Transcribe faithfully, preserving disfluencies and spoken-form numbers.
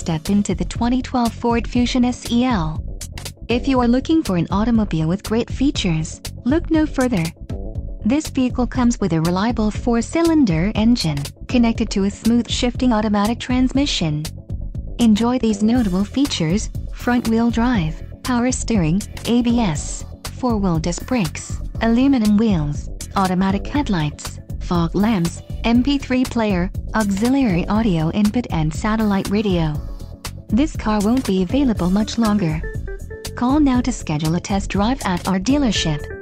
step into the twenty twelve Ford Fusion S E L. If you are looking for an automobile with great features, look no further. This vehicle comes with a reliable four-cylinder engine, connected to a smooth shifting automatic transmission. Enjoy these notable features: front-wheel drive, power steering, A B S, four-wheel disc brakes, aluminum wheels, automatic headlights, fog lamps, M P three player, auxiliary audio input and satellite radio. This car won't be available much longer. Call now to schedule a test drive at our dealership.